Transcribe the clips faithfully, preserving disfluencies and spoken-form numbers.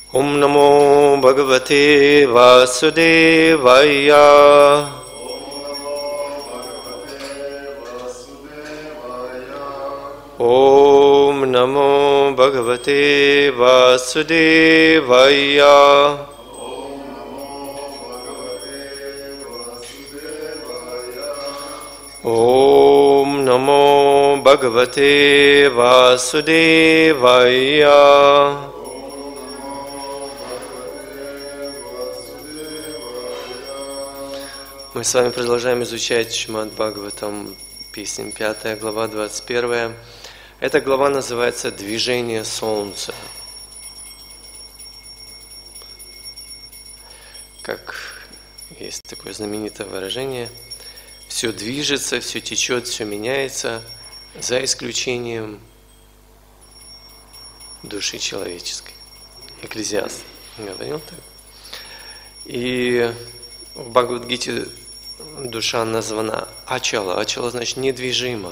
Om Namo Bhagavate Vasudevaya. Om Namo Bhagavate Vasudevaya. Om Namo Bhagavate Vasudevaya. Мы с вами продолжаем изучать Шримад Бхагаватам, песня пятая, глава двадцать первая. Эта глава называется «Движение Солнца». Как есть такое знаменитое выражение, все движется, все течет, все меняется, за исключением души человеческой. Экклезиаст говорил так. И в Бхагавад-гите душа названа Ачала. Ачала значит недвижима.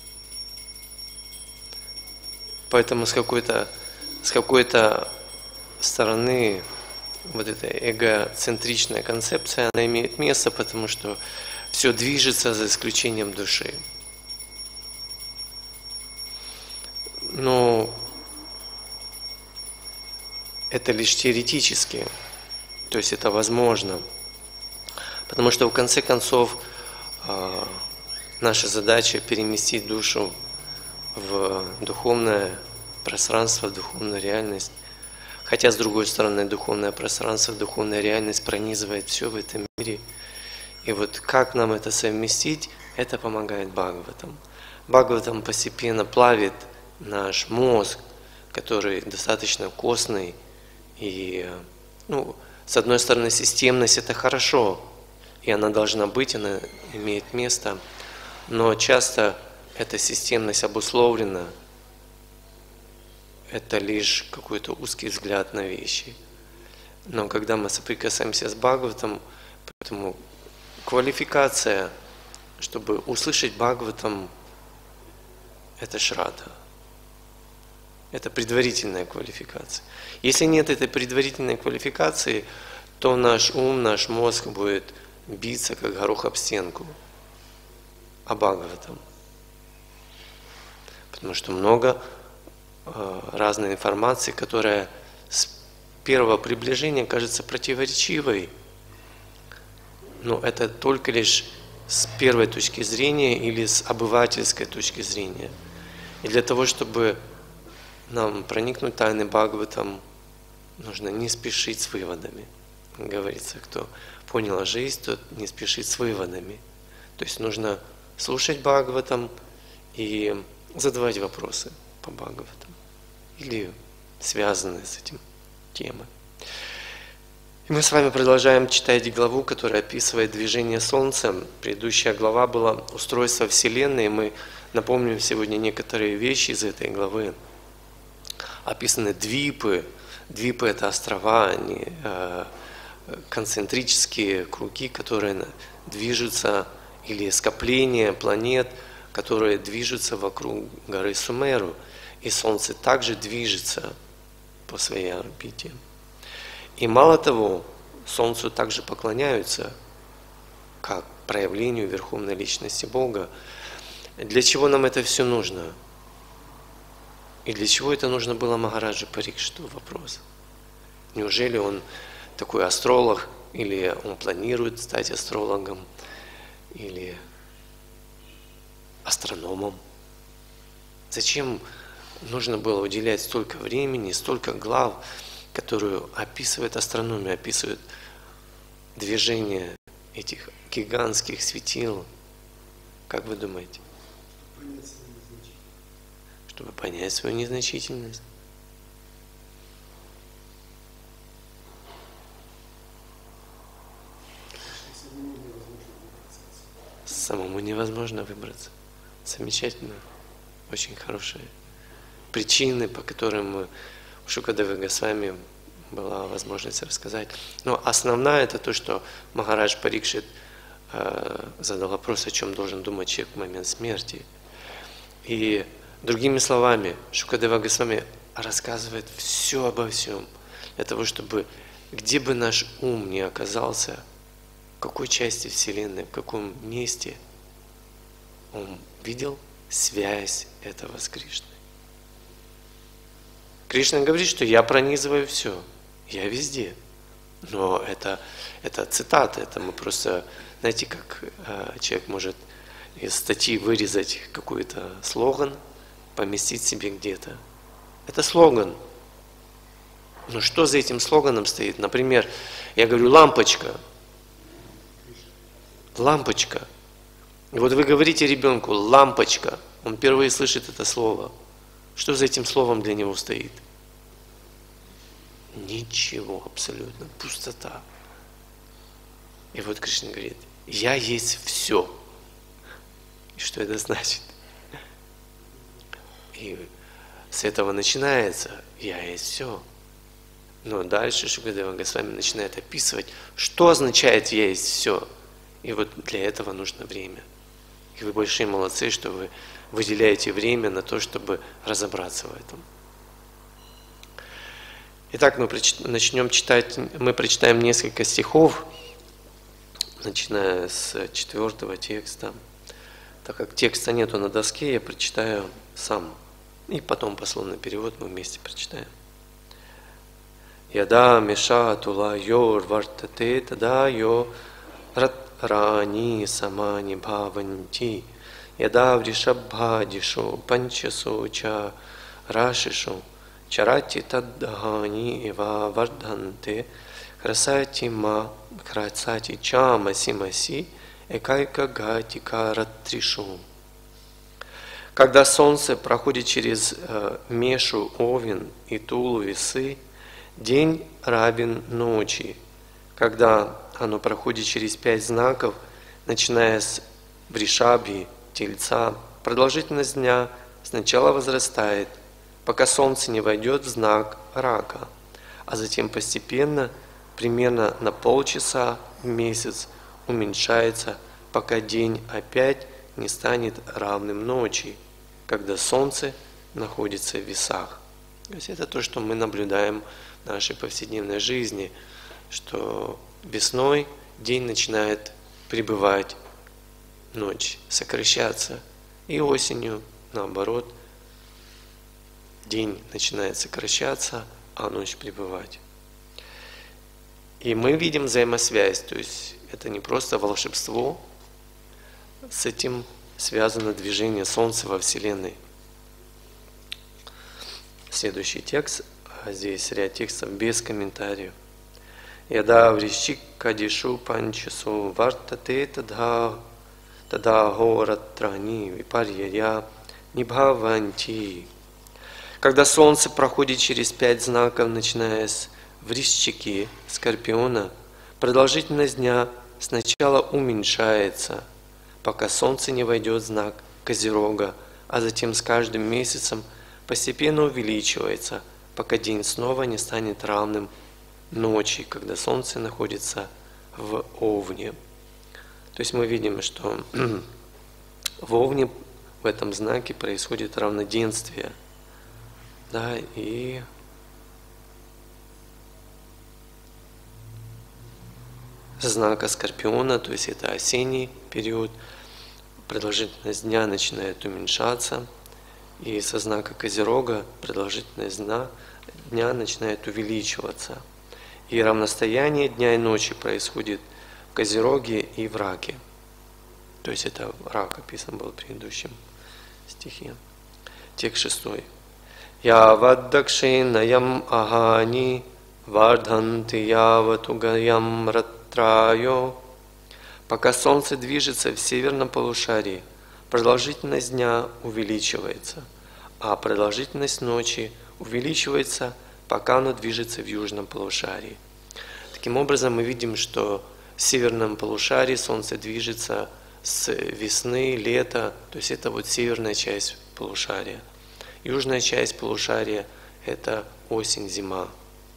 Поэтому с какой-то с какой-то стороны вот эта эгоцентричная концепция, она имеет место, потому что все движется за исключением души. Но это лишь теоретически, то есть это возможно. Потому что в конце концов наша задача переместить душу в духовное пространство, в духовную реальность. Хотя, с другой стороны, духовное пространство, духовная реальность пронизывает все в этом мире. И вот как нам это совместить, это помогает Бхагаватам. Бхагаватам постепенно плавит наш мозг, который достаточно костный. И, ну, с одной стороны, системность – это хорошо, и она должна быть, она имеет место, но часто эта системность обусловлена, это лишь какой-то узкий взгляд на вещи. Но когда мы соприкасаемся с Бхагаватам, поэтому квалификация, чтобы услышать Бхагаватам, это шрадха. Это предварительная квалификация. Если нет этой предварительной квалификации, то наш ум, наш мозг будет биться, как горох об стенку. А Бхагаватам. Потому что много э, разной информации, которая с первого приближения кажется противоречивой. Но это только лишь с первой точки зрения или с обывательской точки зрения. И для того, чтобы нам проникнуть в тайны Бхагаватам, нужно не спешить с выводами. Говорится, кто понял жизнь, тот не спешит с выводами. То есть нужно слушать Бхагаватам и задавать вопросы по Бхагаватам или связанные с этим темы. И мы с вами продолжаем читать главу, которая описывает движение Солнца. Предыдущая глава была «Устройство Вселенной». И мы напомним сегодня некоторые вещи из этой главы. Описаны двипы. Двипы – это острова, они э, концентрические круги, которые движутся, или скопления планет, которые движутся вокруг горы Сумеру. И Солнце также движется по своей орбите. И мало того, Солнцу также поклоняются, как проявлению Верховной Личности Бога. Для чего нам это все нужно? И для чего это нужно было Махараджа Парикшиту? Вопрос. Неужели он такой астролог, или он планирует стать астрологом, или астрономом? Зачем нужно было уделять столько времени, столько глав, которые описывают астрономию, описывают движение этих гигантских светил? Как вы думаете? Чтобы понять свою незначительность. Самому невозможно выбраться. Замечательно. Очень хорошие причины, по которым мы, у Шукадевы Госвами была возможность рассказать. Но основная это то, что Махарадж Парикшит э, задал вопрос, о чем должен думать человек в момент смерти. И другими словами, Шукадева Госвами рассказывает все обо всем. для того, чтобы где бы наш ум ни оказался, в какой части Вселенной, в каком месте, он видел связь этого с Кришной. Кришна говорит, что я пронизываю все, я везде. Но это, это цитата, это мы просто, знаете, как э, человек может из статьи вырезать какой-то слоган, поместить себе где-то. Это слоган. Но что за этим слоганом стоит? Например, я говорю лампочка. Лампочка. И вот вы говорите ребенку лампочка, он впервые слышит это слово. Что за этим словом для него стоит? Ничего абсолютно, пустота. И вот Кришна говорит, я есть все. И что это значит? И с этого начинается, я есть все. Но дальше Шукадева Госвами начинает описывать, что означает я есть все. И вот для этого нужно время. И вы большие молодцы, что вы выделяете время на то, чтобы разобраться в этом. Итак, мы начнем читать, мы прочитаем несколько стихов, начиная с четвертого текста. Так как текста нету на доске, я прочитаю сам. И потом пословный перевод мы вместе прочитаем. Яда меша тула йор вартате тада йо рани самани бхаванти. Яда вришабхадишу панчасу ча рашишу чарати таддхани ива вардханте красати ма красати чама симаси экайка гатика ратришу. Когда солнце проходит через э, Мешу, Овен и Тулу, Весы, день равен ночи. Когда оно проходит через пять знаков, начиная с Вришабхи, Тельца, продолжительность дня сначала возрастает, пока солнце не войдет в знак Рака, а затем постепенно, примерно на полчаса в месяц, уменьшается, пока день опять не станет равным ночи, когда солнце находится в весах. То есть это то, что мы наблюдаем в нашей повседневной жизни, что весной день начинает прибывать, ночь сокращаться, и осенью, наоборот, день начинает сокращаться, а ночь прибывать. И мы видим взаимосвязь, то есть это не просто волшебство, с этим связано движение Солнца во Вселенной. Следующий текст, а здесь ряд текстов без комментариев. Яда врищик кадишу панчасу вартате тадха тада горатрани випарья нибхаванти. Когда Солнце проходит через пять знаков, начиная с Врищики, Скорпиона, продолжительность дня сначала уменьшается, пока Солнце не войдет в знак Козерога, а затем с каждым месяцем постепенно увеличивается, пока день снова не станет равным ночи, когда Солнце находится в Овне. То есть мы видим, что в Овне, в этом знаке происходит равноденствие. Да, и знака Скорпиона, то есть это осенний период, продолжительность дня начинает уменьшаться, и со знака Козерога продолжительность дня начинает увеличиваться. И равностояние дня и ночи происходит в Козероге и в Раке. То есть это Рак описан был в предыдущем стихе. Текст шестой. Яваддакшинаям агани вардханти яватугаям ратрайо. Пока Солнце движется в северном полушарии, продолжительность дня увеличивается, а продолжительность ночи увеличивается, пока оно движется в южном полушарии. Таким образом, мы видим, что в северном полушарии Солнце движется с весны, лета, то есть это вот северная часть полушария. Южная часть полушария – это осень, зима.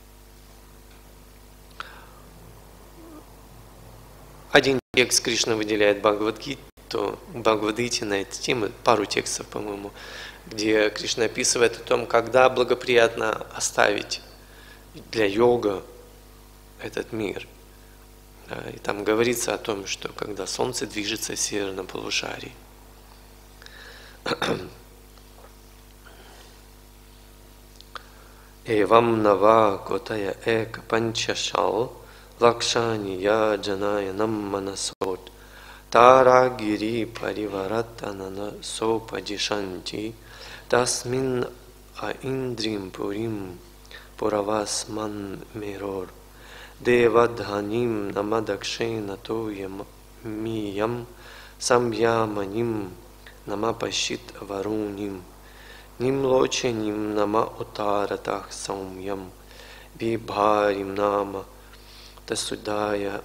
Один текст Кришна выделяет Бхагавад-гиту, Бхагавад-гите на эти темы, пару текстов, по-моему, где Кришна описывает о том, когда благоприятно оставить для йога этот мир. И там говорится о том, что когда Солнце движется в северном полушарии. Эвам нава котая эка панчашал лакшани я джаная нам манасот тара гири париваратанана сопадишанти тасмин а индрим пурим пуравасман мирор девадханим намадакшена тоям миям самьяманим намапашит варуним Нимлоченим нама утаратах саумьям бибхарим нама тасудая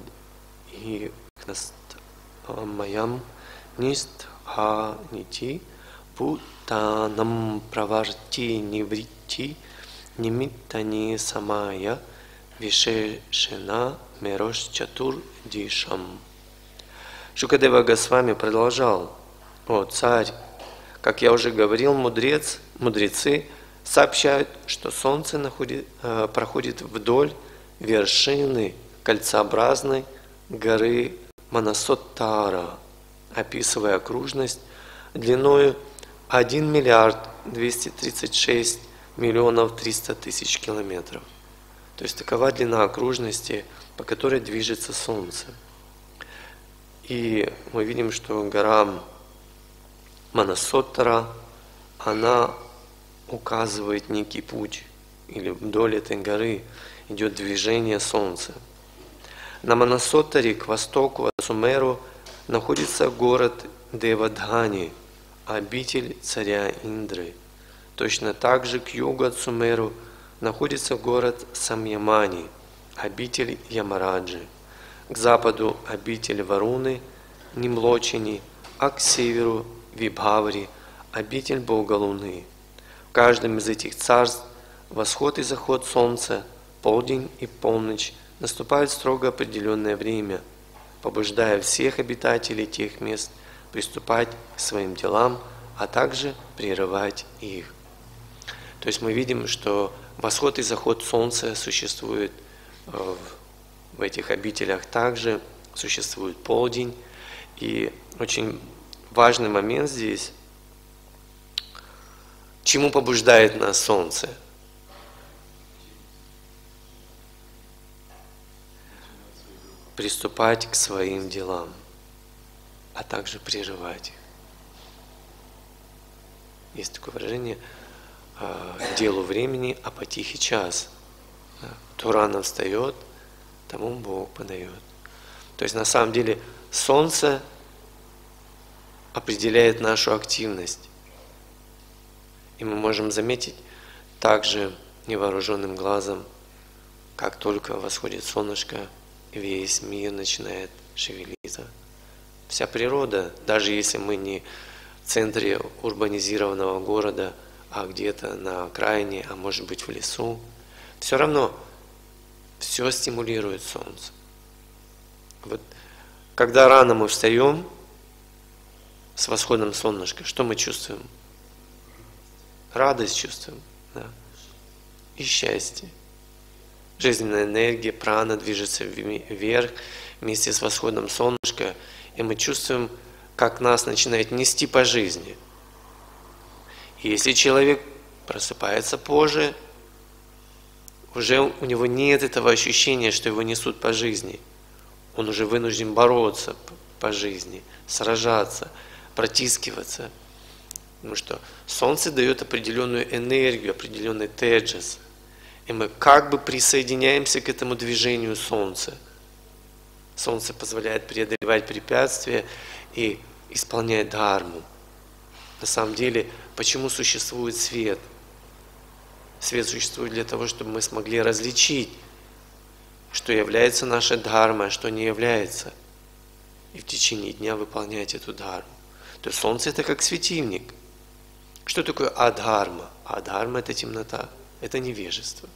мадхикнастамаям нистха нити путанам праварти ниврити нимиттани самая вишешена мерош чатур дишам. Шукадева Госвами продолжал: о царь, как я уже говорил, мудрец, мудрецы сообщают, что Солнце находит, э, проходит вдоль вершины кольцеобразной горы Манасоттара, описывая окружность длиною один миллиард двести тридцать шесть миллионов триста тысяч километров. То есть такова длина окружности, по которой движется Солнце. И мы видим, что гора Манасоттара, она указывает некий путь, или вдоль этой горы идет движение Солнца. На Манасоттаре к востоку от Сумеру находится город Девадхани, обитель царя Индры. Точно так же к югу от Сумеру находится город Самьямани, обитель Ямараджи. К западу обитель Варуны, Нимлочини, а к северу Вибхавари, обитель Бога Луны. В каждом из этих царств восход и заход солнца, полдень и полночь наступают в строго определенное время, побуждая всех обитателей тех мест приступать к своим делам, а также прерывать их. То есть мы видим, что восход и заход солнца существует в этих обителях также, существует полдень. И очень важный момент здесь, чему побуждает нас солнце? Приступать к своим делам, а также прерывать их. Есть такое выражение: делу времени, а по тихий час. Кто рано встает, тому Бог подает. То есть на самом деле солнце определяет нашу активность. И мы можем заметить также невооруженным глазом, как только восходит солнышко, весь мир начинает шевелиться. Вся природа, даже если мы не в центре урбанизированного города, а где-то на окраине, а может быть в лесу, все равно все стимулирует солнце. Вот, когда рано мы встаем с восходом солнышка, что мы чувствуем? Радость чувствуем, да? И счастье. Жизненная энергия, прана движется вверх вместе с восходом солнышка, и мы чувствуем, как нас начинает нести по жизни. И если человек просыпается позже, уже у него нет этого ощущения, что его несут по жизни. Он уже вынужден бороться по жизни, сражаться, протискиваться. Потому что солнце дает определенную энергию, определенный теджас. И мы как бы присоединяемся к этому движению солнца. Солнце позволяет преодолевать препятствия и исполнять дхарму. На самом деле, почему существует свет? Свет существует для того, чтобы мы смогли различить, что является нашей дхармой, а что не является. И в течение дня выполнять эту дхарму. То есть солнце это как светильник. Что такое адхарма? Адхарма это темнота, это невежество.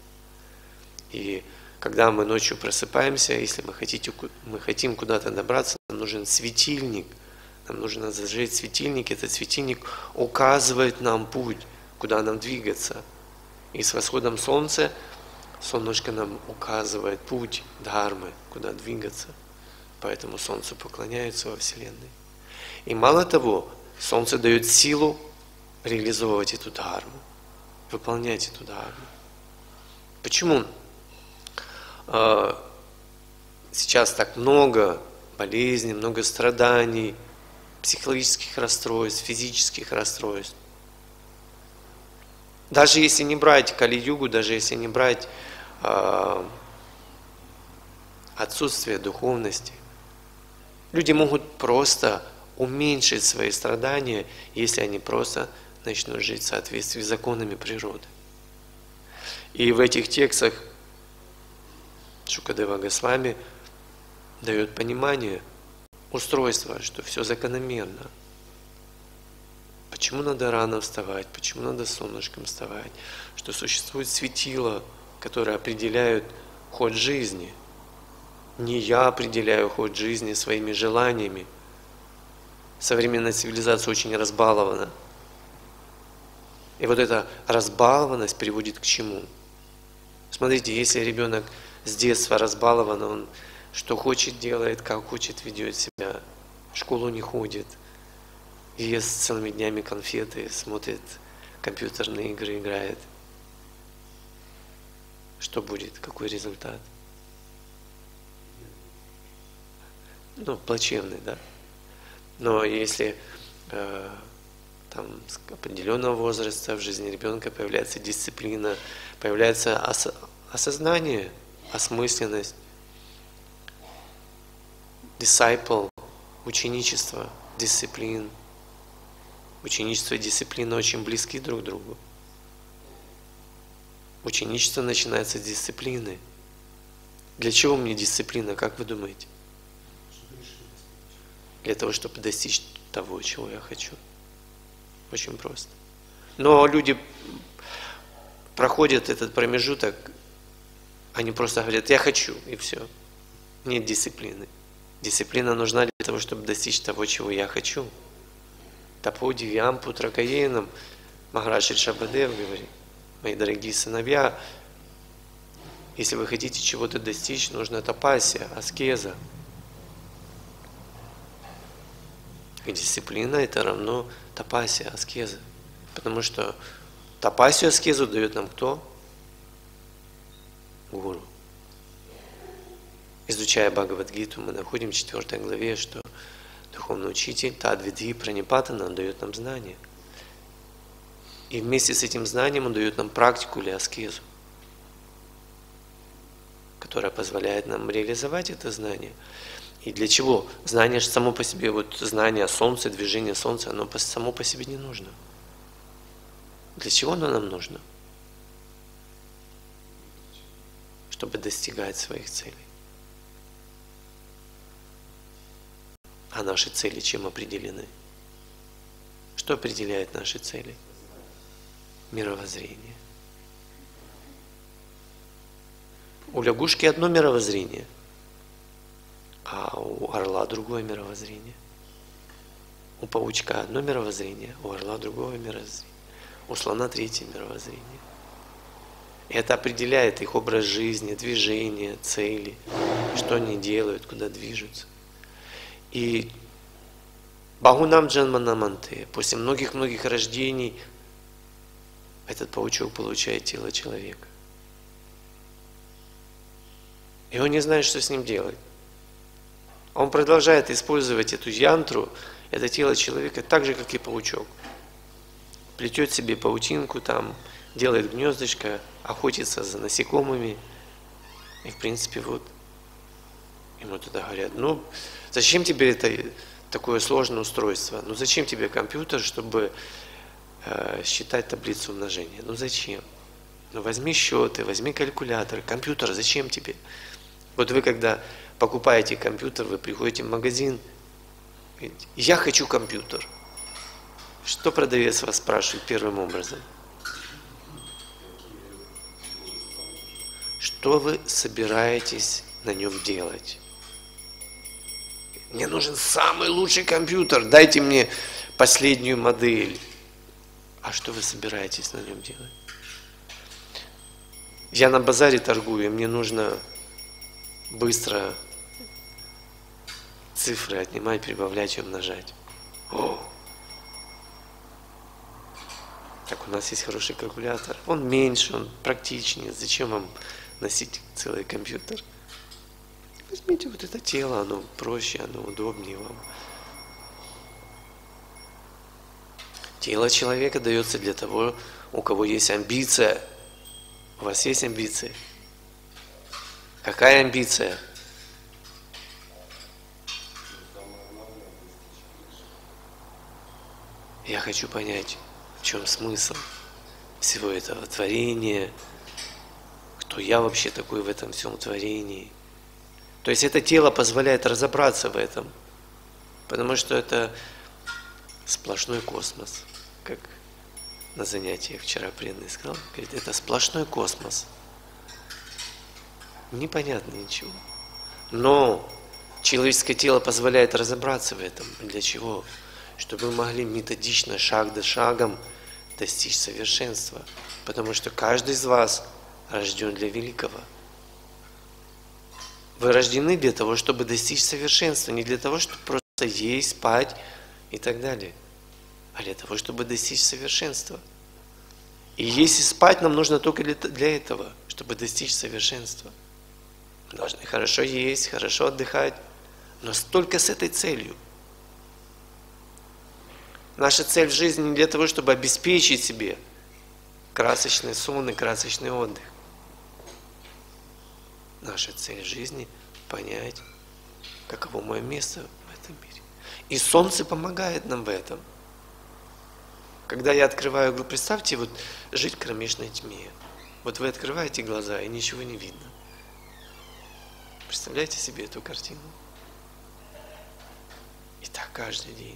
И когда мы ночью просыпаемся, если мы, хотите, мы хотим куда-то добраться, нам нужен светильник. Нам нужно зажечь светильник. Этот светильник указывает нам путь, куда нам двигаться. И с восходом солнца Солнышко нам указывает путь дхармы, куда двигаться. Поэтому Солнцу поклоняются во Вселенной. И мало того, Солнце дает силу реализовывать эту дхарму, выполнять эту дхарму. Почему э, сейчас так много болезней, много страданий, психологических расстройств, физических расстройств? Даже если не брать Кали-югу, даже если не брать э, отсутствие духовности, люди могут просто уменьшить свои страдания, если они просто начнут жить в соответствии с законами природы. И в этих текстах Шукадева Госвами дает понимание, устройство, что все закономерно. Почему надо рано вставать, почему надо солнышком вставать, что существует светило, которое определяют ход жизни. Не я определяю ход жизни своими желаниями. Современная цивилизация очень разбалована. И вот эта разбалованность приводит к чему? Смотрите, если ребенок с детства разбалован, он что хочет делает, как хочет ведет себя, в школу не ходит, ест целыми днями конфеты, смотрит компьютерные игры, играет. Что будет? Какой результат? Ну, плачевный, да? Но если э, там, с определенного возраста в жизни ребенка появляется дисциплина, появляется ос осознание, осмысленность, disciple, ученичество, дисциплин. Ученичество и дисциплина очень близки друг к другу. Ученичество начинается с дисциплины. Для чего мне дисциплина, как вы думаете? Для того, чтобы достичь того, чего я хочу. Очень просто. Но люди проходят этот промежуток, они просто говорят, я хочу, и все. Нет дисциплины. Дисциплина нужна для того, чтобы достичь того, чего я хочу. Таподи, Виампу, Тракаенам, Махарадж Ришабхадев говорит, мои дорогие сыновья, если вы хотите чего-то достичь, нужна тапасия, аскеза. И дисциплина это равно тапасия, аскеза. Потому что тапасию, аскезу дает нам кто? Гуру. Изучая Бхагавад-гиту, мы находим в четвёртой главе, что духовный учитель Тадвидхи Пранипата нам дает нам знания. И вместе с этим знанием он дает нам практику или аскезу, которая позволяет нам реализовать это знание. И для чего? Знание же само по себе, вот знание о Солнце, движение Солнца, оно само по себе не нужно. Для чего оно нам нужно? Чтобы достигать своих целей. А наши цели чем определены? Что определяет наши цели? Мировоззрение. У лягушки одно мировоззрение, а у орла другое мировоззрение. У паучка одно мировоззрение, у орла другое мировоззрение. У слона третье мировоззрение. И это определяет их образ жизни, движение, цели, что они делают, куда движутся. И Бахунам Джанманаманте, после многих-многих рождений, этот паучок получает тело человека. И он не знает, что с ним делать. Он продолжает использовать эту янтру, это тело человека, так же, как и паучок. Плетет себе паутинку, там, делает гнездышко, охотится за насекомыми. И в принципе вот ему туда говорят, ну зачем тебе это такое сложное устройство? Ну зачем тебе компьютер, чтобы э, считать таблицу умножения? Ну зачем? Ну возьми счеты, возьми калькулятор, компьютер зачем тебе? Вот вы когда покупаете компьютер, вы приходите в магазин, говорите, я хочу компьютер. Что продавец вас спрашивает первым образом? Что вы собираетесь на нем делать? Мне нужен самый лучший компьютер, дайте мне последнюю модель. А что вы собираетесь на нем делать? Я на базаре торгую, и мне нужно быстро цифры отнимать, прибавлять и умножать. О! Так, у нас есть хороший калькулятор. Он меньше, он практичнее. Зачем вам носить целый компьютер? Возьмите вот это тело, оно проще, оно удобнее вам. Тело человека дается для того, у кого есть амбиция. У вас есть амбиции? Какая амбиция? Я хочу понять, в чем смысл всего этого творения, кто я вообще такой в этом всем творении. То есть это тело позволяет разобраться в этом, потому что это сплошной космос, как на занятиях вчера преданный сказал, говорит, это сплошной космос. Непонятно ничего. Но человеческое тело позволяет разобраться в этом. Для чего? Чтобы мы могли методично, шаг за шагом достичь совершенства. Потому что каждый из вас рожден для великого. Вы рождены для того, чтобы достичь совершенства, не для того, чтобы просто есть, спать и так далее, а для того, чтобы достичь совершенства. И есть и спать нам нужно только для этого, чтобы достичь совершенства. Мы должны хорошо есть, хорошо отдыхать, но только с этой целью. Наша цель в жизни не для того, чтобы обеспечить себе красочный сон и красочный отдых. Наша цель в жизни – понять, каково мое место в этом мире. И солнце помогает нам в этом. Когда я открываю глаза, представьте, вот жить в кромешной тьме. Вот вы открываете глаза, и ничего не видно. Представляете себе эту картину? И так каждый день.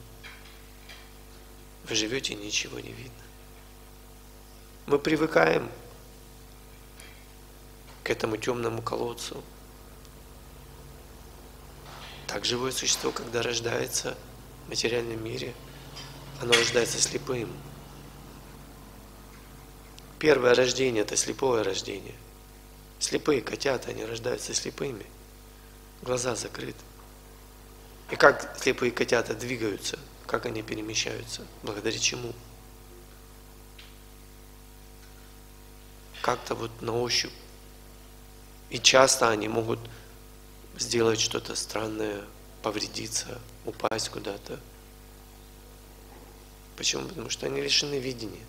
Вы живете, и ничего не видно. Мы привыкаем к этому темному колодцу. Так живое существо, когда рождается в материальном мире, оно рождается слепым. Первое рождение – это слепое рождение. Слепые котята, они рождаются слепыми. Глаза закрыты. И как слепые котята двигаются, как они перемещаются, благодаря чему? Как-то вот на ощупь. И часто они могут сделать что-то странное, повредиться, упасть куда-то. Почему? Потому что они лишены видения.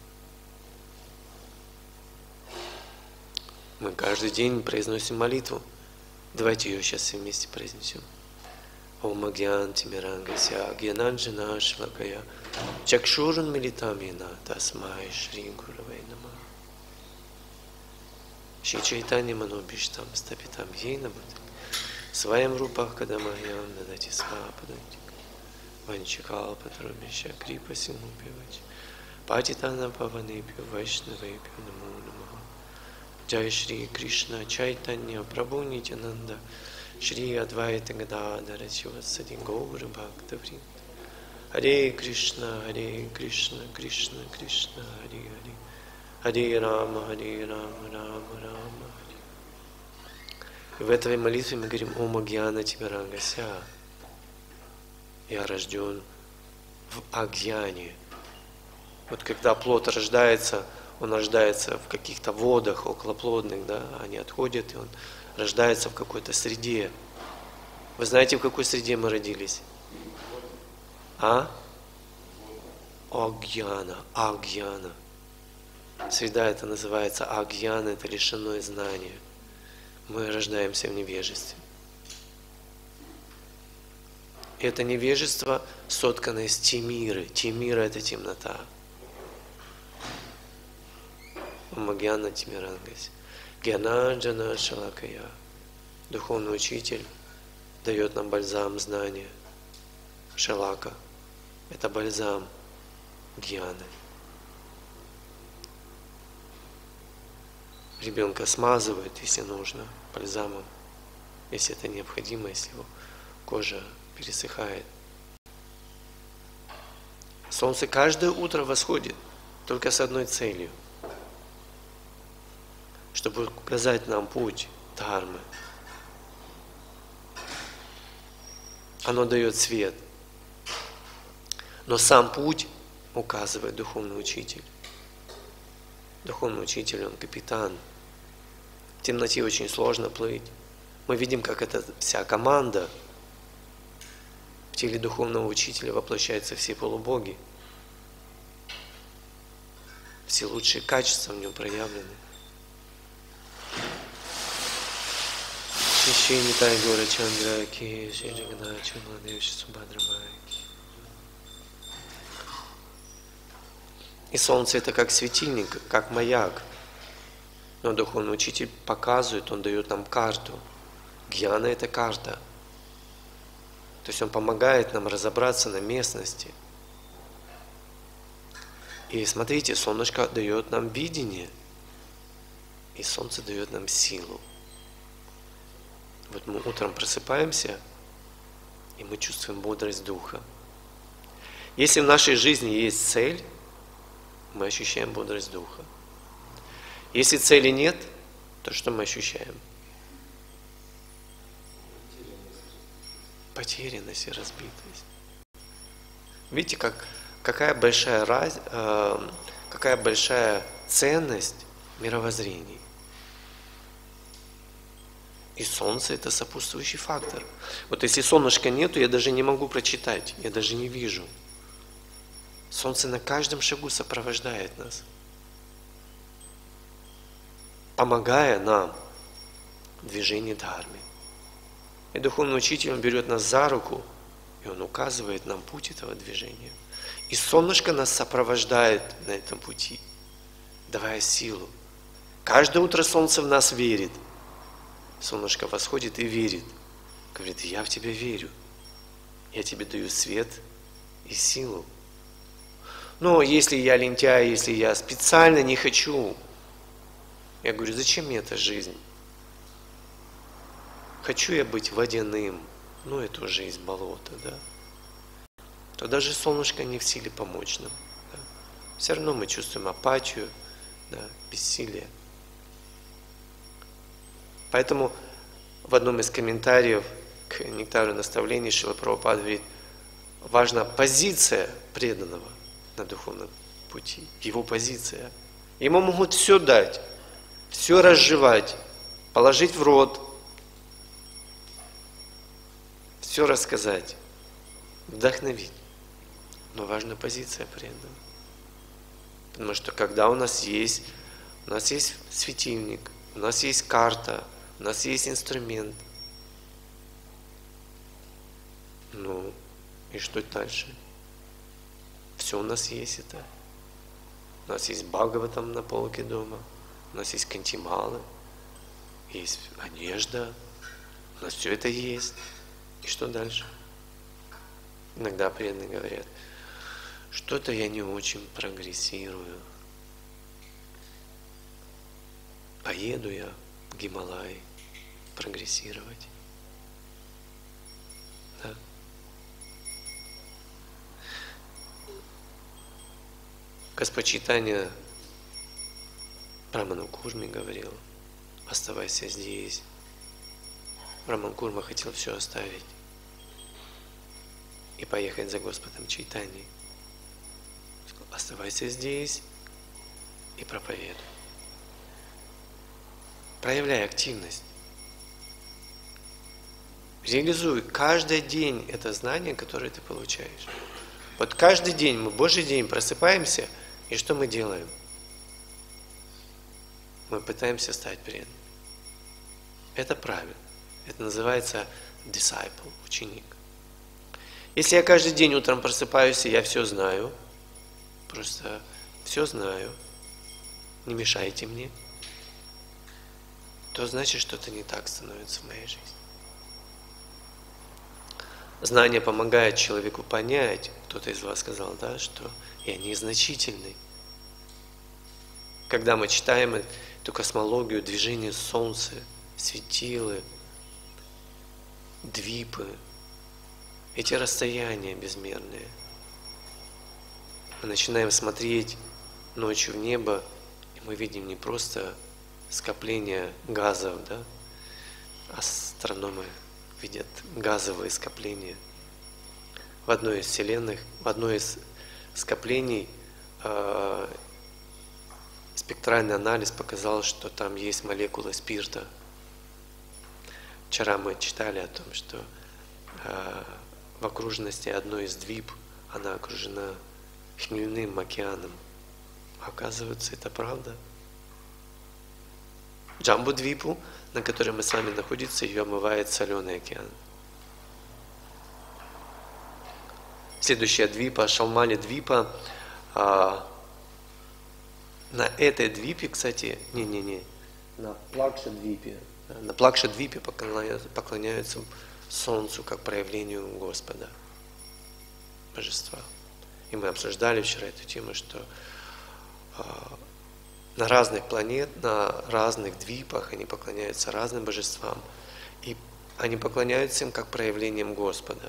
Мы каждый день произносим молитву. Давайте ее сейчас все вместе произнесем. Ом агьян тимирангася агьянанджана швакая чакшурун милитамина тасмай шри гуравей нама. Шри Чайтанья манобиштам стапитам ейна бхутак своем рупах кадамахьям надати свападантик ванчикал патрубища крипа симупивач патитана паванепью вайшнавепью намо намаха. Джай Шри Кришна Чайтанья Прабху Нитянанда Шри Адвайта Гададара Шивасади Гаура Бхактавринда. Харе Кришна, Харе Кришна, Кришна Кришна, Харе Харе. Харе Рама, Харе Рама, Рама Рама, Харе. И в этой молитве мы говорим Ом Агьяна Тимирангася. Я рожден в Агьяне. Вот когда плод рождается, он рождается в каких-то водах околоплодных, да, они отходят, и он рождается в какой-то среде. Вы знаете, в какой среде мы родились? А? Агьяна, агьяна. Среда это называется агьяна, это лишенное знания. Мы рождаемся в невежестве. И это невежество соткано из тимиры. Тимира это темнота. Магьяна Тимирангась. Гьянанджана Шалакая. Духовный учитель дает нам бальзам знания. Шалака. Это бальзам гьяны. Ребенка смазывает, если нужно, бальзамом. Если это необходимо, если его кожа пересыхает. Солнце каждое утро восходит только с одной целью. чтобы указать нам путь дхармы. Оно дает свет. Но сам путь указывает духовный учитель. Духовный учитель, он капитан. В темноте очень сложно плыть. Мы видим, как эта вся команда в теле духовного учителя воплощаются все полубоги. Все лучшие качества в нем проявлены. Шри Нитай Гора Чандра Ки, Шри Джаганнатх Чудмадев Субхадра Майя. И солнце это как светильник, как маяк. Но духовный учитель показывает, он дает нам карту. Гьяна это карта. То есть он помогает нам разобраться на местности. И смотрите, солнышко дает нам видение. И солнце дает нам силу. Вот мы утром просыпаемся, и мы чувствуем бодрость духа. Если в нашей жизни есть цель, мы ощущаем бодрость духа. Если цели нет, то что мы ощущаем? Потерянность и разбитость. Видите, как, какая, большая раз, э, какая большая ценность мировоззрений. И солнце это сопутствующий фактор. Вот если солнышка нету, я даже не могу прочитать, я даже не вижу. Солнце на каждом шагу сопровождает нас, помогая нам в движении дхармы. И духовный учитель, он берет нас за руку, и он указывает нам путь этого движения. И солнышко нас сопровождает на этом пути, давая силу. Каждое утро солнце в нас верит. Солнышко восходит и верит. Говорит, я в тебя верю. Я тебе даю свет и силу. Но если я лентяй, если я специально не хочу, я говорю, зачем мне эта жизнь? Хочу я быть водяным, ну это уже из болота, да? То даже солнышко не в силе помочь нам. Да? Все равно мы чувствуем апатию, да, бессилие. Поэтому в одном из комментариев к нектару наставлений Шрила Прабхупада говорит, важна позиция преданного на духовном пути, его позиция. Ему могут все дать, все разжевать, положить в рот, все рассказать, вдохновить. Но важна позиция преданного. Потому что когда у нас есть, у нас есть светильник, у нас есть карта, у нас есть инструмент. Ну, и что дальше? Все у нас есть это. У нас есть Бхагаватам на полке дома, у нас есть кантималы, есть одежда, у нас все это есть. И что дальше? Иногда преданные говорят, что-то я не очень прогрессирую. Поеду я в Гималай прогрессировать. Да? Господь Чайтанья Браману Курме говорил, оставайся здесь. Браман Курма хотел все оставить и поехать за Господом Чайтаньей. Сказал, оставайся здесь и проповедуй. Проявляй активность. Реализуй каждый день это знание, которое ты получаешь. Вот каждый день, мы Божий день просыпаемся, и что мы делаем? Мы пытаемся стать преданным. Это правильно. Это называется disciple, ученик. Если я каждый день утром просыпаюсь, и я все знаю, просто все знаю, не мешайте мне, то значит, что-то не так становится в моей жизни. Знание помогает человеку понять, кто-то из вас сказал, да, что я незначительный. Когда мы читаем эту космологию, движение Солнца, светилы, двипы, эти расстояния безмерные, мы начинаем смотреть ночью в небо, и мы видим не просто скопление газов, да? Астрономы видят газовые скопления. В одной из вселенных, в одной из скоплений э, спектральный анализ показал, что там есть молекулы спирта. Вчера мы читали о том, что э, в окружности одной из двип она окружена хмельным океаном. Оказывается, это правда. Джамбу-двипу, на которой мы с вами находимся, ее омывает соленый океан. Следующая двипа, Шалмали-двипа. А, на этой двипе, кстати, не-не-не, на Плакша-двипе, на Плакша-двипе поклоняются, поклоняются Солнцу как проявлению Господа, Божества. И мы обсуждали вчера эту тему, что а, на разных планет, на разных двипах они поклоняются разным божествам. И они поклоняются им как проявлением Господа.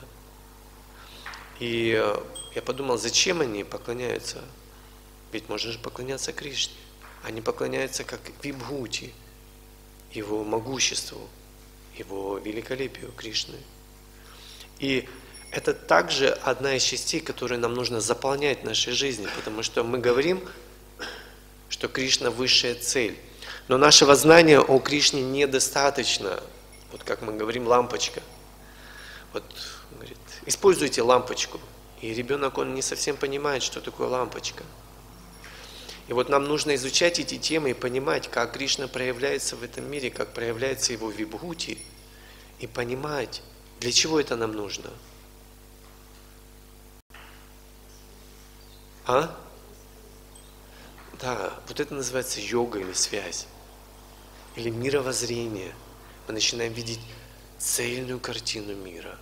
И я подумал, зачем они поклоняются? Ведь можно же поклоняться Кришне. Они поклоняются как Вибхути, Его могуществу, Его великолепию Кришны. И это также одна из частей, которую нам нужно заполнять в нашей жизни, потому что мы говорим, что Кришна – высшая цель. Но нашего знания о Кришне недостаточно. Вот как мы говорим, лампочка. Вот, говорит, используйте лампочку. И ребенок, он не совсем понимает, что такое лампочка. И вот нам нужно изучать эти темы и понимать, как Кришна проявляется в этом мире, как проявляется Его вибхути, и понимать, для чего это нам нужно. А? Да, вот это называется йога или связь, или мировоззрение. Мы начинаем видеть цельную картину мира.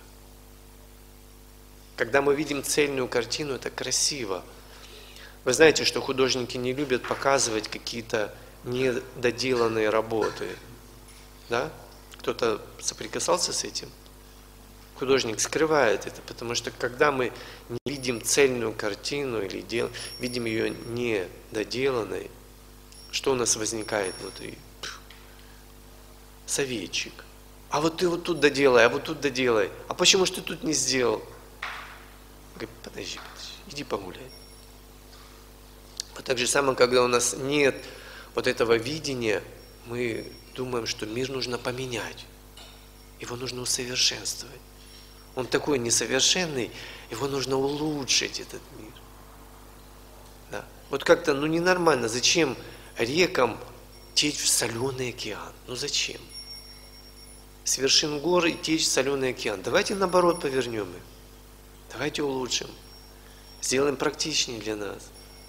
Когда мы видим цельную картину, это красиво. Вы знаете, что художники не любят показывать какие-то недоделанные работы. Да? Кто-то соприкасался с этим? Художник скрывает это, потому что когда мы не видим цельную картину или дел, видим ее недоделанной, что у нас возникает внутри? Пфф, советчик. А вот ты вот тут доделай, а вот тут доделай. А почему ж ты тут не сделал? Говорит, подожди, подожди, иди погуляй. Вот так же самое, когда у нас нет вот этого видения, мы думаем, что мир нужно поменять, его нужно усовершенствовать. Он такой несовершенный, его нужно улучшить, этот мир. Да. Вот как-то, ну ненормально, зачем рекам течь в соленый океан? Ну зачем? С вершин гор и течь в соленый океан. Давайте наоборот повернем их. Давайте улучшим. Сделаем практичнее для нас.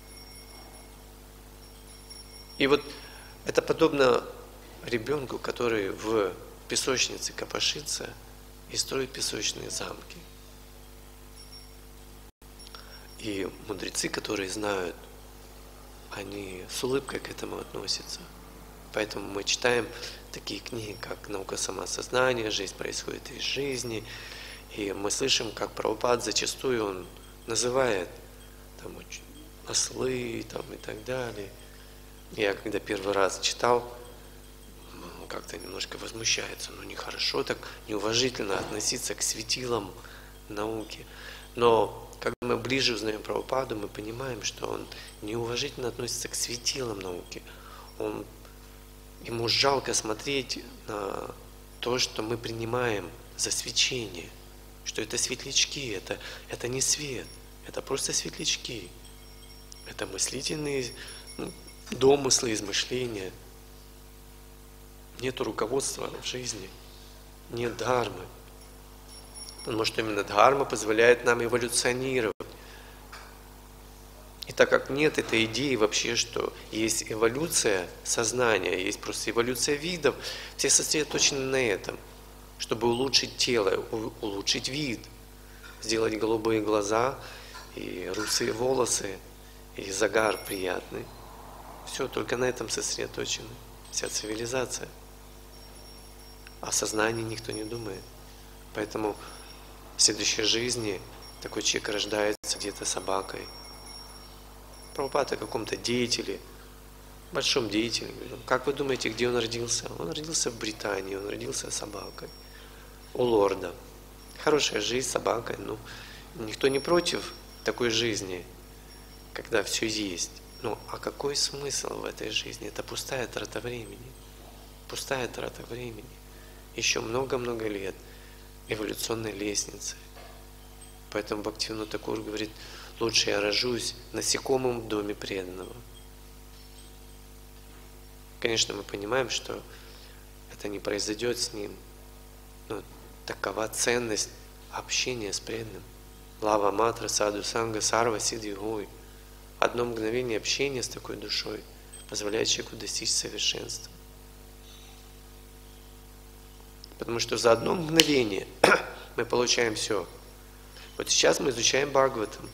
И вот это подобно ребенку, который в песочнице копошится и строит песочные замки. И мудрецы, которые знают, они с улыбкой к этому относятся. Поэтому мы читаем такие книги, как «Наука самосознания», «Жизнь происходит из жизни». И мы слышим, как Прабхупад зачастую он называет там, ослы там, и так далее. Я когда первый раз читал, как-то немножко возмущается, ну нехорошо так неуважительно относиться к светилам науки. Но когда мы ближе узнаем Прабхупаду, мы понимаем, что он неуважительно относится к светилам науки. Он, ему жалко смотреть на то, что мы принимаем за свечение, что это светлячки, это, это не свет, это просто светлячки. Это мыслительные ну, домыслы, измышления. Нет руководства в жизни, нет дхармы. Потому что именно дхарма позволяет нам эволюционировать. И так как нет этой идеи вообще, что есть эволюция сознания, есть просто эволюция видов, все сосредоточены на этом, чтобы улучшить тело, улучшить вид, сделать голубые глаза и русые волосы, и загар приятный. Все, только на этом сосредоточено. Вся цивилизация. О сознании никто не думает. Поэтому в следующей жизни такой человек рождается где-то собакой. Прабхупад о каком-то деятеле, большом деятеле. Как вы думаете, где он родился? Он родился в Британии, он родился собакой у лорда. Хорошая жизнь с собакой, ну, никто не против такой жизни, когда все есть. Ну, а какой смысл в этой жизни? Это пустая трата времени. Пустая трата времени. Еще много-много лет эволюционной лестницы. Поэтому Бхактивинода Тхакур говорит, лучше я рожусь насекомым в доме преданного. Конечно, мы понимаем, что это не произойдет с ним, но такова ценность общения с преданным. Лава матра, саду санга, сарва сидхи гой. Одно мгновение общения с такой душой позволяет человеку достичь совершенства. Потому что за одно мгновение мы получаем все. Вот сейчас мы изучаем Бхагаватам,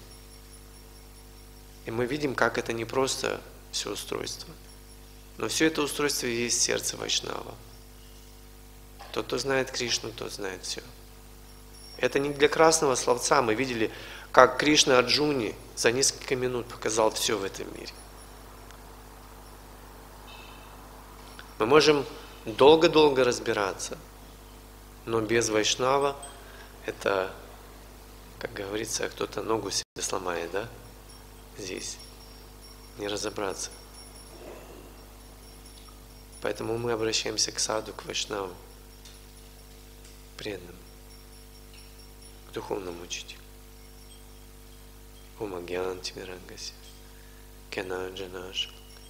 и мы видим, как это не просто все устройство, но все это устройство и есть сердце Вайшнава. Тот, кто знает Кришну, тот знает все. Это не для красного словца. Мы видели, как Кришна Арджуне за несколько минут показал все в этом мире. Мы можем долго-долго разбираться, но без Вайшнава это, как говорится, кто-то ногу себе сломает, да? Здесь. Не разобраться. Поэтому мы обращаемся к саду, к Вайшнаву, преданным, к духовному учителю. Умагьян Тимирангаси, Кенанджанаш.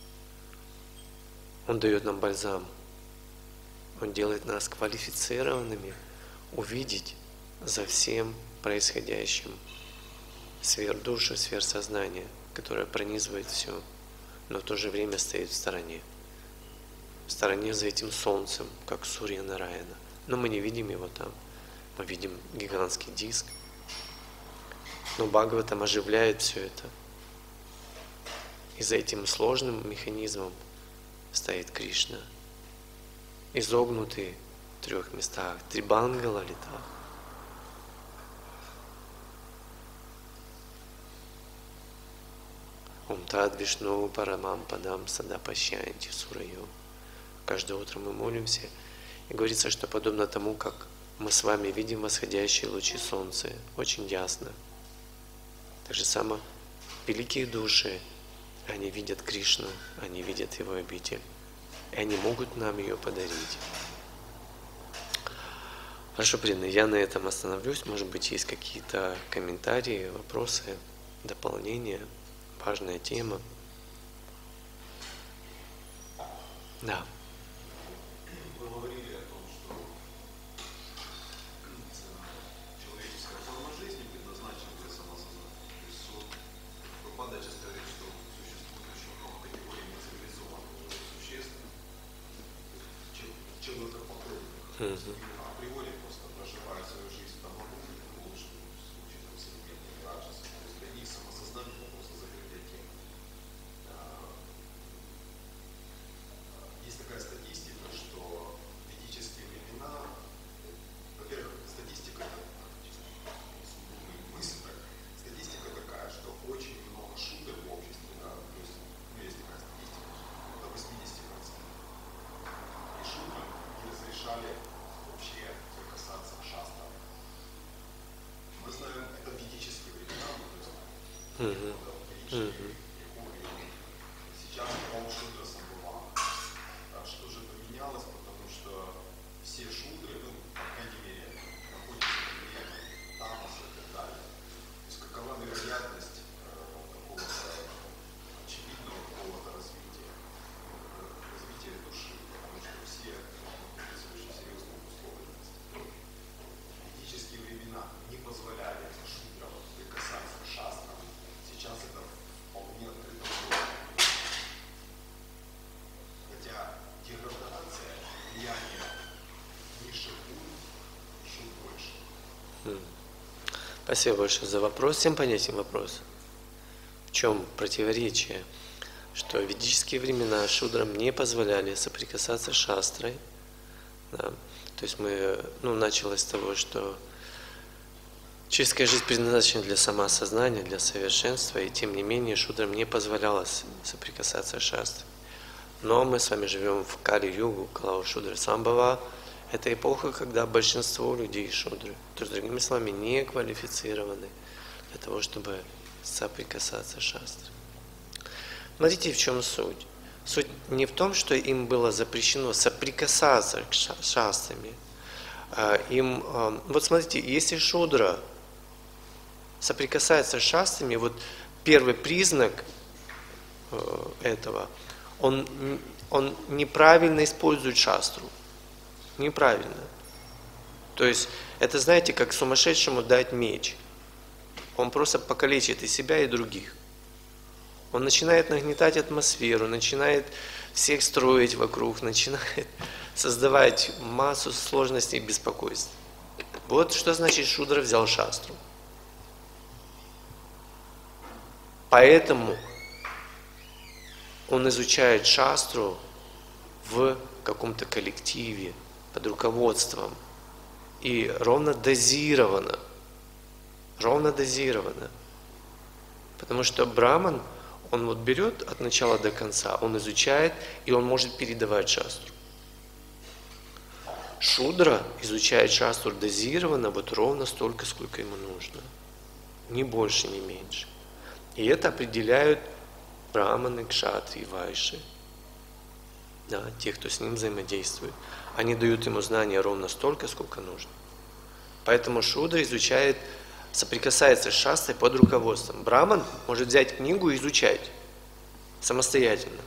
Он дает нам бальзам. Он делает нас квалифицированными увидеть за всем происходящим сфер души, сфер сознания, которая пронизывает все, но в то же время стоит в стороне. В стороне за этим солнцем, как Сурья Нараяна. Но мы не видим его там. Мы видим гигантский диск. Но Бхагаватам оживляет все это. И за этим сложным механизмом стоит Кришна. Изогнутый в трех местах. Трибанга Лалита. Ом тад Вишну Парамам Падам Сада Пашьянти Сурайо. Каждое утро мы молимся. И говорится, что подобно тому, как мы с вами видим восходящие лучи солнца, очень ясно. Так же само великие души, они видят Кришну, они видят Его обитель. И они могут нам ее подарить. Хорошо, преданные, я на этом остановлюсь. Может быть, есть какие-то комментарии, вопросы, дополнения. Важная тема. Да. Вы говорили о том, что человеческая форма жизни предназначена для самосознания. То есть вот Прабхупада часто говорит, что существует очень много категорий нецивилизованных существ, человекоподобных, а априори просто проживают свою жизнь там в лучшем случае там современные раджасы. То есть для них самосознание это просто закрытая тема. Есть такая статистика, что в ведические времена, во-первых, статистика, мысль так, статистика такая, что очень много шуток в обществе, да, то есть, ну, есть такая статистика, до восемьдесят процентов. И шутрам не разрешали вообще прикасаться к шастрам. Мы знаем, это ведические времена, мы то есть, Mm-hmm. ведические, сейчас пол шутра самбхава. Что же поменялось, потому что все шудры, ну, по крайней мере, находятся в влиянии тамаса и так далее. То есть какова вероятность э, какого-то очевидного какого-то развития, э, развития души, потому что все находятся в очень серьезных условиях. Ведические времена не позволяли шудрам прикасаться к шастрам. Сейчас это вполне открыто было. Хотя деградация, влияние низших уровней еще больше. Спасибо большое за вопрос. Всем понятен вопрос. В чем противоречие? Что в ведические времена шудрам не позволяли соприкасаться с шастрой. Да. То есть мы, ну, началось с того, что человеческая жизнь предназначена для самоосознания, для совершенства, и тем не менее шудрам не позволялось соприкасаться с шастрой. Но мы с вами живем в Кали-югу, Калава-шудра Самбхава. Это эпоха, когда большинство людей шудры, то есть, другими словами, не квалифицированы для того, чтобы соприкасаться с шастрой. Смотрите, в чем суть. Суть не в том, что им было запрещено соприкасаться с шастрами. Им, вот смотрите, если шудра соприкасается с шастрами, вот первый признак этого, он, он неправильно использует шастру. Неправильно. То есть, это, знаете, как сумасшедшему дать меч. Он просто покалечит и себя, и других. Он начинает нагнетать атмосферу, начинает всех строить вокруг, начинает создавать массу сложностей и беспокойств. Вот что значит шудра взял шастру. Поэтому он изучает шастру в каком-то коллективе, под руководством. И ровно дозированно. Ровно дозированно. Потому что браман, он вот берет от начала до конца, он изучает, и он может передавать шастру. Шудра изучает шастру дозированно, вот ровно столько, сколько ему нужно. Ни больше, ни меньше. И это определяют браманы, кшатри, вайши. Да, те, кто с ним взаимодействует. Они дают ему знания ровно столько, сколько нужно. Поэтому шудра изучает, соприкасается с шастрой под руководством. Браман может взять книгу и изучать самостоятельно.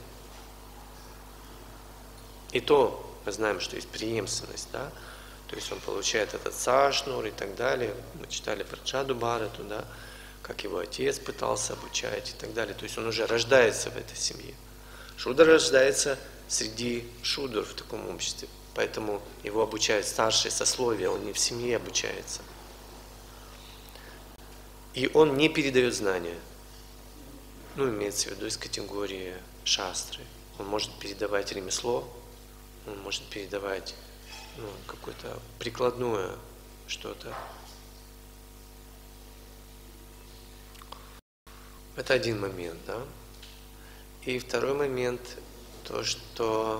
И то мы знаем, что есть преемственность, да? То есть он получает этот сашнур и так далее. Мы читали про Чаду Бхарату, да? Как его отец пытался обучать и так далее. То есть он уже рождается в этой семье. Шудра рождается среди шудр в таком обществе. Поэтому его обучают старшие сословия, он не в семье обучается. И он не передает знания. Ну, имеется в виду из категории шастры. Он может передавать ремесло, он может передавать ну, какое-то прикладное что-то. Это один момент, да? И второй момент, то, что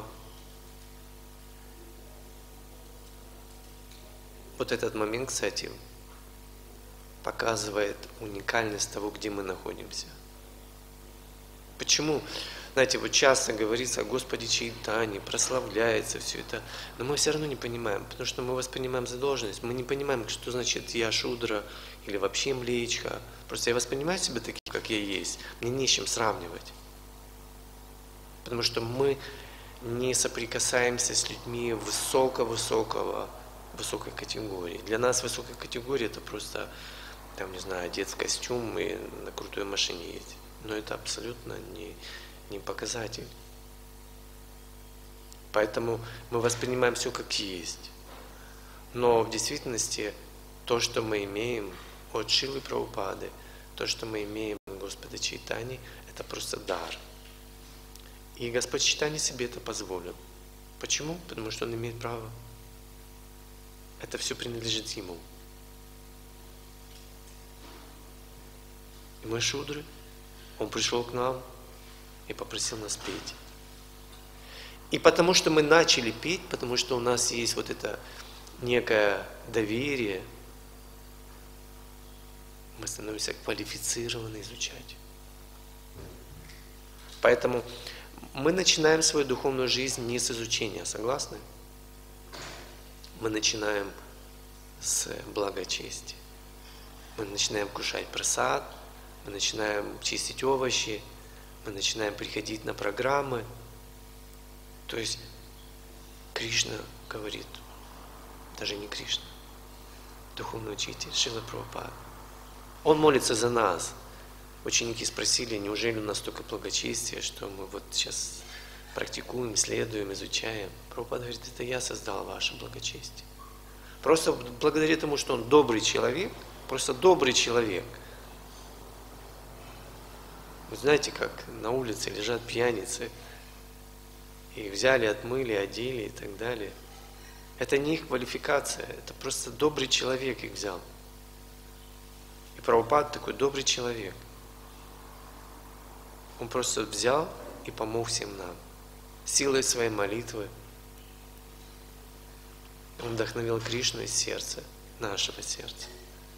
вот этот момент, кстати, показывает уникальность того, где мы находимся. Почему? Знаете, вот часто говорится о Господе Чайтанье, прославляется все это, но мы все равно не понимаем, потому что мы воспринимаем задолженность, мы не понимаем, что значит я шудра или вообще млечка. Просто я воспринимаю себя таким, как я есть, мне не с чем сравнивать. Потому что мы не соприкасаемся с людьми высоко-высокого, высокой категории. Для нас высокая категория это просто, там, не знаю, одет в костюм и на крутой машине ездить. Но это абсолютно не, не показатель. Поэтому мы воспринимаем все как есть. Но в действительности то, что мы имеем от Шрилы Прабхупады, то, что мы имеем от Господа Чайтаньи, это просто дар. И Господь Чайтанья себе это позволил. Почему? Потому что Он имеет право. Это все принадлежит Ему. И мы шудры. Он пришел к нам и попросил нас петь. И потому что мы начали петь, потому что у нас есть вот это некое доверие, мы становимся квалифицированы изучать. Поэтому мы начинаем свою духовную жизнь не с изучения, согласны? Мы начинаем с благочестия. Мы начинаем кушать прасад, мы начинаем чистить овощи, мы начинаем приходить на программы. То есть Кришна говорит, даже не Кришна, духовный учитель Шрила Прабхупада. Он молится за нас. Ученики спросили, неужели у нас столько благочестия, что мы вот сейчас практикуем, исследуем, изучаем. Прабхупада говорит, это я создал ваше благочестие. Просто благодаря тому, что он добрый человек, просто добрый человек. Вы знаете, как на улице лежат пьяницы, их взяли, отмыли, одели и так далее. Это не их квалификация, это просто добрый человек их взял. И Прабхупада такой добрый человек. Он просто взял и помог всем нам. силой своей молитвы он вдохновил Кришну из сердца, нашего сердца.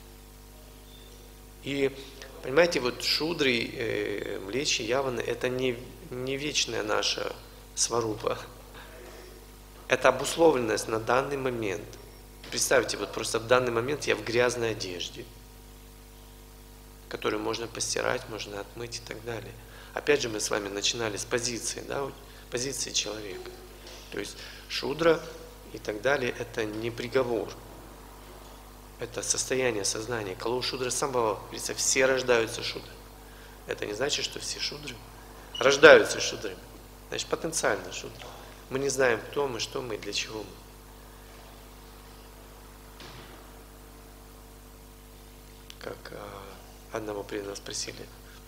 И понимаете, вот шудры, э, млечи, яваны — это не, не вечная наша сварупа. Это обусловленность на данный момент. Представьте, вот просто в данный момент я в грязной одежде, которую можно постирать, можно отмыть и так далее. Опять же, мы с вами начинали с позиции, да, позиции человека. То есть шудра и так далее — это не приговор. Это состояние сознания. Калу шудра самбхава, говорится, все рождаются шудрами. Это не значит, что все шудры рождаются шудрами. Значит, потенциально шудры. Мы не знаем, кто мы, что мы и для чего мы. Как а, одного преданного спросили,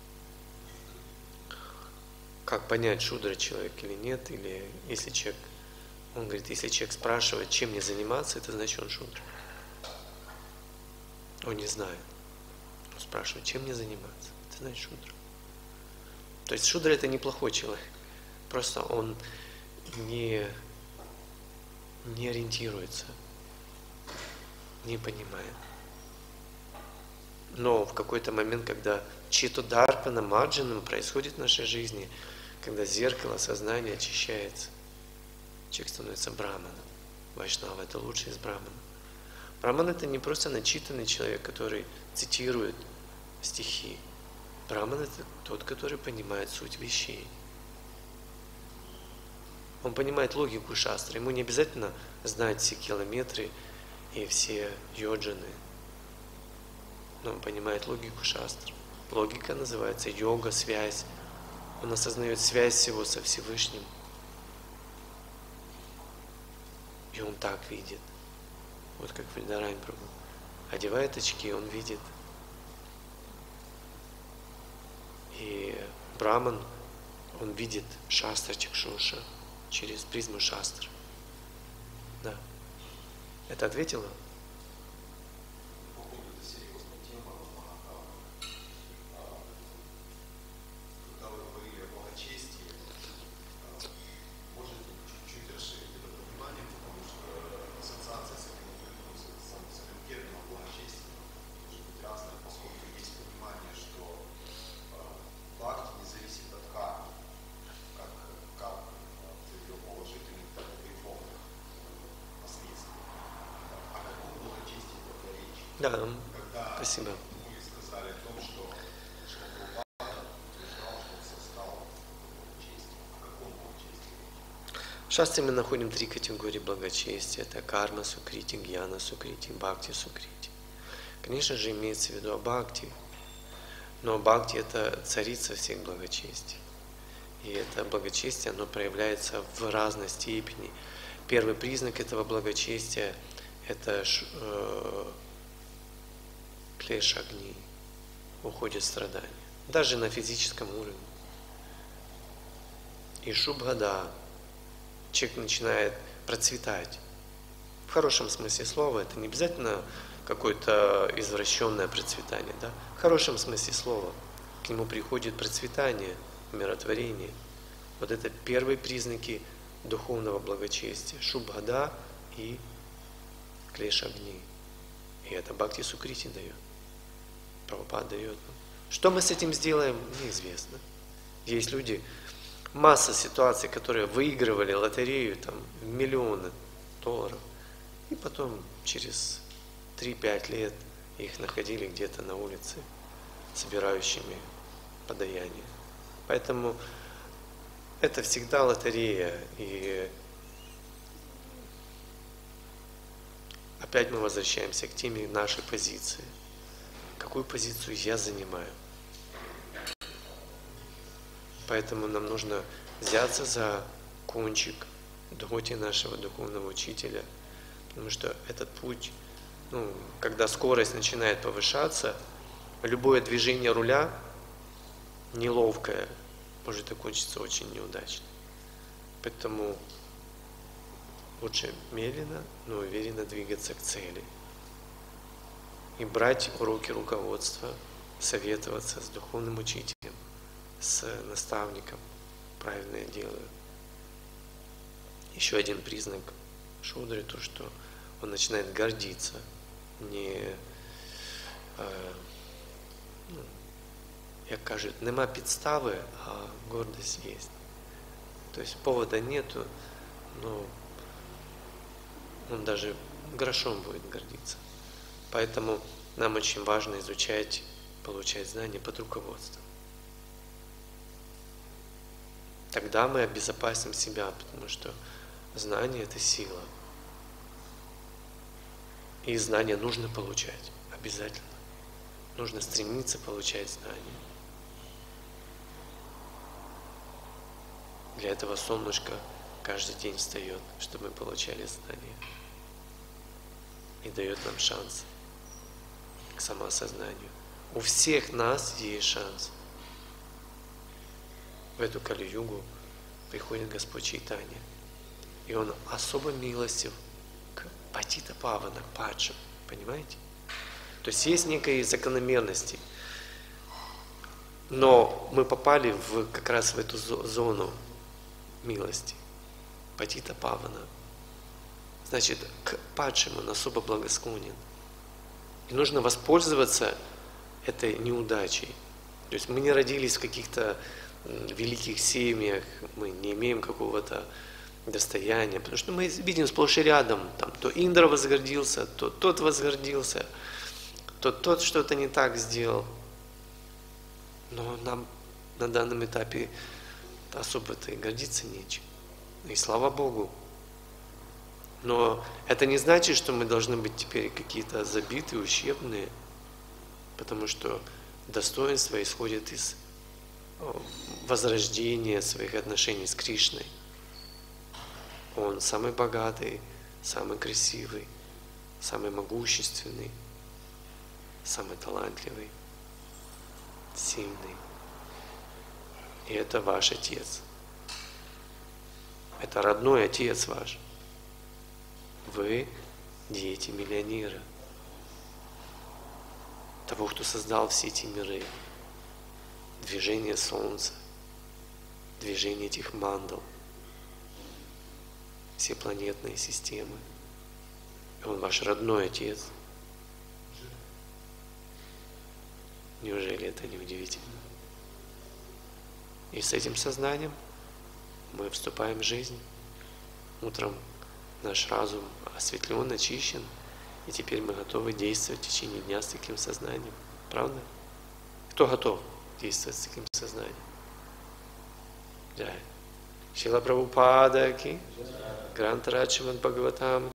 как понять, шудра человек или нет, или если человек, он говорит, если человек спрашивает, чем мне заниматься, это значит, он шудра. Он не знает. Он спрашивает, чем мне заниматься, это значит шудра. То есть шудра — это неплохой человек, просто он не, не ориентируется, не понимает. Но в какой-то момент, когда чито дарпана маджанам происходит в нашей жизни, когда зеркало сознания очищается, человек становится браманом. Вайшнава — это лучший из браманов. Браман — это не просто начитанный человек, который цитирует стихи. Браман — это тот, который понимает суть вещей. Он понимает логику шастры. Ему не обязательно знать все километры и все йоджаны. Но он понимает логику шастр. Логика называется йога, связь. Он осознает связь всего со Всевышним. И он так видит. Вот как Вридарайн Прабху одевает очки, он видит. И Браман, он видит шастра чакшуша через призму шастр. Да. Это ответило? Походу, это серьезная тема. Когда вы говорили о благочестии, можете чуть-чуть расширить это понимание, потому что ассоциация с этим, с этим термином благочестия может быть разная, поскольку есть понимание, что бхакти не зависит от кармы, как, как от ее положительных, так и греховных последствий. О каком благочестии тогда речь? Да, Когда спасибо. вы сказали о том, что Шилапрабхупада утверждал, что он создал благочестие. О каком благочестии речь? В шастре мы находим три категории благочестия. Это карма сукрити, гьяна сукрити, бхакти сукрити. Конечно же, имеется в виду о бхакти. Но бхакти — это царица всех благочестий. И это благочестие, оно проявляется в разной степени. Первый признак этого благочестия — это э, клеш-агни, уходит страдания. Даже на физическом уровне. И шубхада, человек начинает процветать. В хорошем смысле слова, это не обязательно какое-то извращенное процветание, да? В хорошем смысле слова к нему приходит процветание, умиротворение. Вот это первые признаки духовного благочестия. Шубхада и клеш-агни. И это бхакти сукрити дает. Прабхупада дает. Что мы с этим сделаем, неизвестно. Есть люди, масса ситуаций, которые выигрывали лотерею там, в миллионы долларов, и потом через три-пять лет их находили где-то на улице, собирающими подаяние. Поэтому это всегда лотерея. И опять мы возвращаемся к теме нашей позиции. Какую позицию я занимаю? Поэтому нам нужно взяться за кончик дхоти нашего духовного учителя. Потому что этот путь, ну, когда скорость начинает повышаться, любое движение руля неловкое может окончиться очень неудачно. Поэтому лучше медленно, но уверенно двигаться к цели. И брать уроки руководства, советоваться с духовным учителем, с наставником. Правильно я делаю. Еще один признак шудры, то, что он начинает гордиться. Не, э, ну, як кажуть, нема підстави, а гордость есть. То есть повода нету, но он даже грошом будет гордиться. Поэтому нам очень важно изучать, получать знания под руководством. Тогда мы обезопасим себя, потому что знание – это сила. И знания нужно получать, обязательно. Нужно стремиться получать знания. Для этого солнышко каждый день встает, чтобы мы получали знания. И дает нам шанс к самоосознанию. У всех нас есть шанс. В эту Кали-югу приходит Господь Чайтанья. И Он особо милостив к патита павана, падшим. Понимаете? То есть есть некие закономерности. Но мы попали в, как раз в эту зону милости. Патита павана. Значит, к падшим Он особо благосклонен. И нужно воспользоваться этой неудачей. То есть мы не родились в каких-то великих семьях, мы не имеем какого-то достояния, потому что мы видим сплошь и рядом, там, то Индра возгордился, то тот возгордился, то тот что-то не так сделал. Но нам на данном этапе особо-то и гордиться нечем. И слава Богу. Но это не значит, что мы должны быть теперь какие-то забитые, ущербные, потому что достоинство исходит из возрождения своих отношений с Кришной. Он самый богатый, самый красивый, самый могущественный, самый талантливый, сильный. И это ваш Отец. Это родной Отец ваш. Вы дети миллионера, того, кто создал все эти миры, движение Солнца, движение этих мандал, все планетные системы. И Он ваш родной Отец. Неужели это не удивительно? И с этим сознанием мы вступаем в жизнь. Утром наш разум осветлен, очищен, и теперь мы готовы действовать в течение дня с таким сознанием. Правда? Кто готов действовать с таким сознанием? Джай. Шрила Прабхупада ки, Грантарадж Шримад Бхагаватам